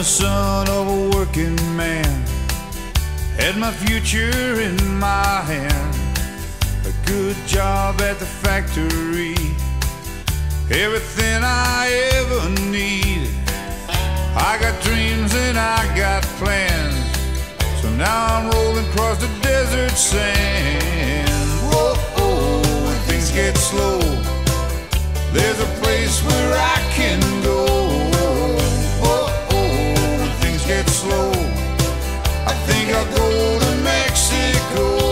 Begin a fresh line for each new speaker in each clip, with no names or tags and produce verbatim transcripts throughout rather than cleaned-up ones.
son of a working man, had my future in my hand. A good job at the factory, everything I ever need. I got dreams and I got plans, so now I'm rolling across the desert sand. Whoa, oh, when things get slow, there's a place where I can go. Oh, oh, when things get slow, I think I'll go to Mexico.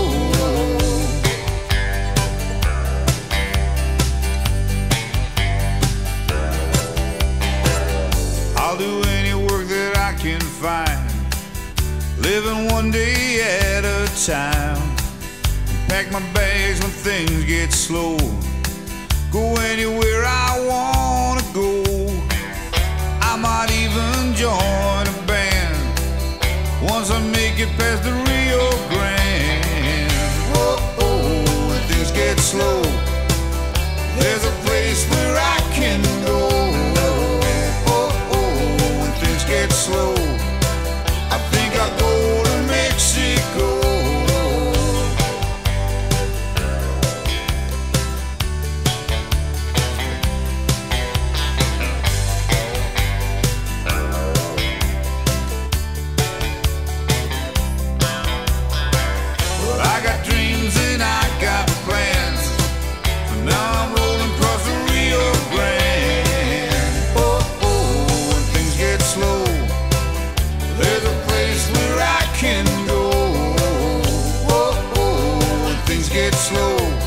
I'll do any work that I can find, living one day at a time. Pack my bags when things get slow, go anywhere I wanna go. I might even join a band once I make it past the Rio Grande. Whoa, oh, when things get slow, there's a place where I can go. Get slow, I think I'll go to Mexico. Well, I got dreams and I got plans, so now I'm rolling across the Rio Grande. Oh, oh, when things get slow, there's a place where I can go. Whoa, oh, when things get slow,